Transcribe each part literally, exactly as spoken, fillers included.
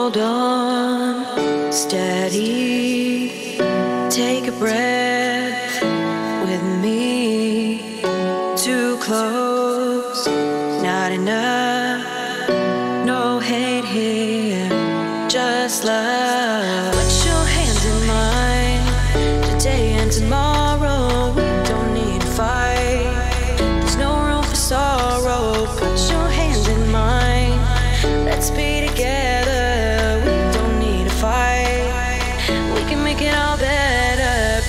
Hold on, steady, take a breath with me. Too close, not enough, no hate here, just love. Put your hands in mine, today and tomorrow. We don't need to fight, there's no room for sorrow. Put your hands in mine, let's be together. We don't need to fight, we can make it all better.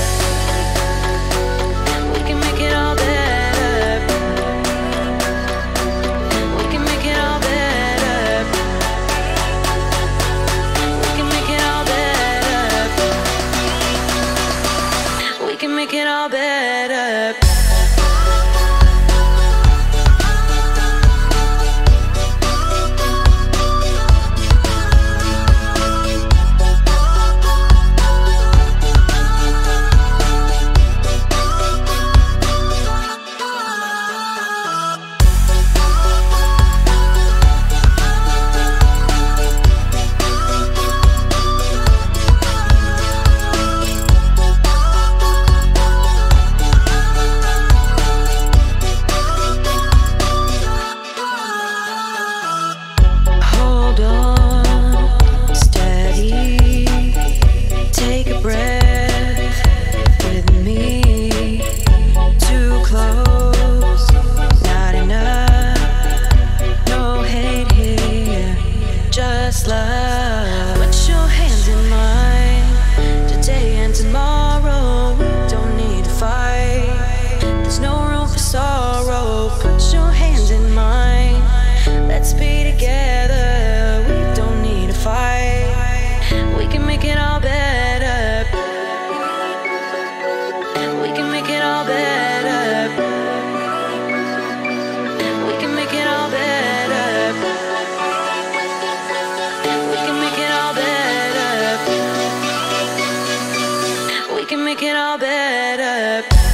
We can make it all better. We can make it all better. We can make it all better. We can make it all better. Love. Put your hands in mine, today and tomorrow. We don't need to fight, there's no room for sorrow. Put your hands in mine, let's be together. We don't need to fight, we can make it all better. We can make it all better. We can make it all better. We can make it all better. We can make it all better.